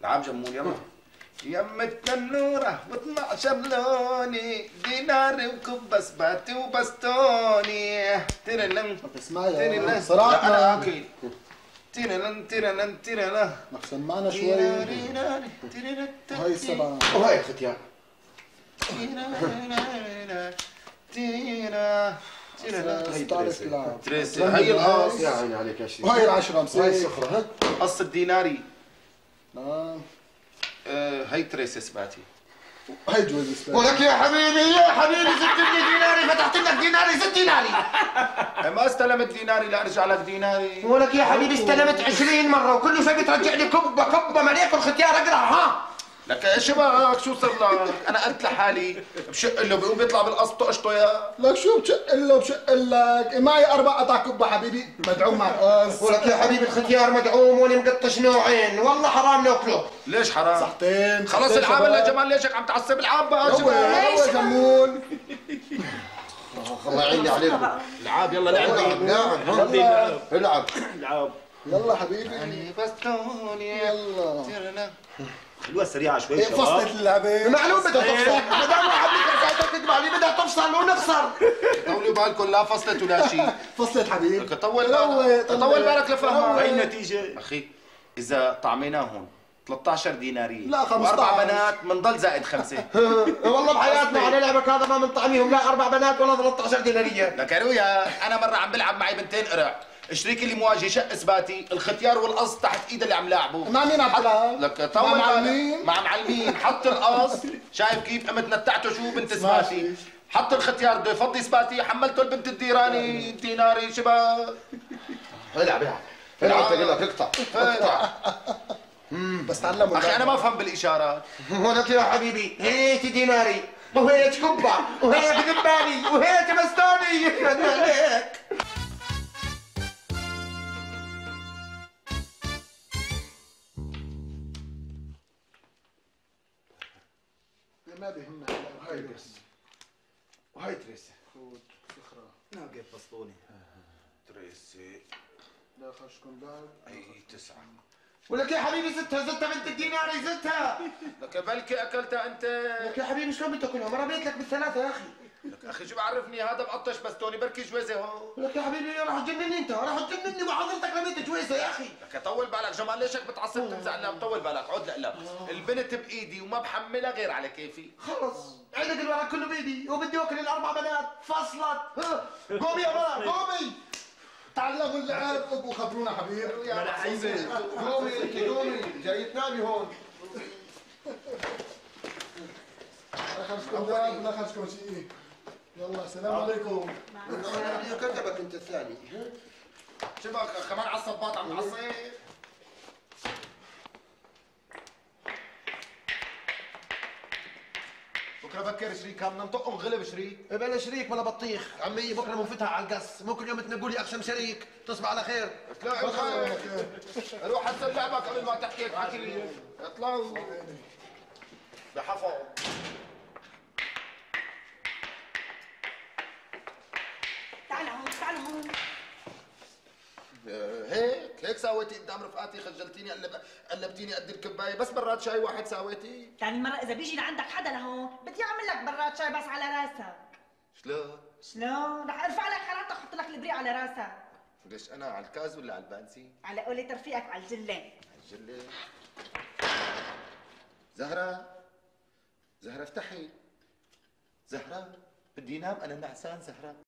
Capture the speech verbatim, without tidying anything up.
تعال جمول يلا. يم التنورة واثناشر لوني ديناري وكبس باتي وبستوني تيرلن اسمعي صراحة أنا أكيد تيرلن تيرلن تيرلن ما سمعنا شوي هاي السبعة وهاي ختيان هي تريسي هي القص يا عيني عليك يا شيخ وهي العشرة مسيح هاي الصخرة ها قص الديناري نعم هي تريسي سباتي هاي جوز اسباني ولك يا حبيبي يا حبيبي زدت لي ديناري فتحت لك ديناري زدت ديناري ما استلمت ديناري لا ارجع لك ديناري ولك يا حبيبي استلمت عشرين مرة وكل شوي بترجع لي كبة كبة مليك الختيار اقرا ها لك ايش بك شو صار لك؟ انا قلت لحالي بشق له بيقوم بيطلع بالقص بتقشطه يا لك شو بشق له بشق لك معي اربع قطع كبه حبيبي مدعوم مع القص ولك يا حبيبي الختيار مدعوم وانا مقطش نوعين والله حرام ناكله ليش حرام؟ صحتين خلص العاب يا جمال ليش هيك عم تعصب العاب بقى هو هو جمول الله يعيني عليكم العاب يلا لعب العب العب العب العاب يلا حبيبي يعني بستوني يلا خلوها سريعة شوي ايه شباب. فصلت اللعبة معلوم بدها تفصل ما دام واحد بيقطع تكذب علي بدها تفصل ونخسر طولوا بالكم لا فصلت ولا شيء فصلت حبيبي لك طول بالك طول بالك لفهمها هاي النتيجة اخي اذا طعميناهم ثلاثة عشر دينارية لا خمسة عشر واربع بنات بنضل زائد خمسة والله بحياتنا على لعبك هذا ما بنطعميهم لا اربع بنات ولا ثلاثة عشر دينارية لك يا رويا انا مرة عم بلعب معي بنتين قرع شريكي اللي مواجه شق اثباتي الختيار والقص تحت ايده اللي عم لاعبه مع مين عم تلعب؟ لك طول مع بالك. معلمين؟ مع معلمين حط القص شايف كيف قمت نتعته شو بنت اثباتي حط الختيار بده يفضي اثباتي حملته البنت الديراني ديناري شبه العب العب العب تقول لك اقطع اقطع بس تعلموا اخي انا ما افهم بالاشارات ولك يا حبيبي هيك ديناري وهيك كبة وهيك ذباني وهيك مستاني عليك ما بيهمنا هاي بس وهي تريسي خود صخرة ناقف بسطوني تريسي لا خشكم بعد هي تسعة ولك يا حبيبي زدتها زدتها بنت الديناري زدتها لك بلكي اكلتها انت لك يا حبيبي شلون بتاكلها؟ ما رميت لك بالثلاثة يا اخي لك اخي شو بعرفني هذا مقطش بستوني بركي جويزه هون لك يا حبيبي راح تجنني انت راح تجنني وحضرتك رميت جويسة يا اخي لك طول بالك جمال ليش هيك بتعصب تنزع لا طول بالك عود لا البنت بايدي وما بحملها غير على كيفي خلص عندك الورق كله بايدي وبدي اكل الاربع بنات فصلت قومي يا بنات قومي تعلموا اللعب وخبرونا حبيبي ما رح ينزل. قومي انت قومي جاي تنامي هون لا خشكم بعد لا خشكم شيء يلا السلام عليكم كذبك انت الثاني شبك كمان على الصباط عم تعصب بكره بكر شريك بدنا نطقهم غلب شريك بلا شريك ولا بطيخ عمي بكره بنفتح على القص مو كل يوم تنقوا لي اقسم شريك تصبح على خير اطلع روح حسن لعبك قبل ما تحكي لك حكي لي اطلعوا بحفظ تعال هون تعال هون هيك هيك ساويتي قدام رفقاتي خجلتيني قلب قلبتيني قد الكبايه بس براد شاي واحد ساويتي ثاني مرة إذا بيجي لعندك حدا لهون بدي أعمل لك براد شاي بس على راسك شلون؟ شلون؟ رح أرفع لك حرارتك أحط لك البريق على راسك ليش انا على الكاز ولا على البانسي؟ على قولة رفيقك على الجلة الجلة زهرة زهرة افتحي زهرة بدي نام انا نعسان زهرة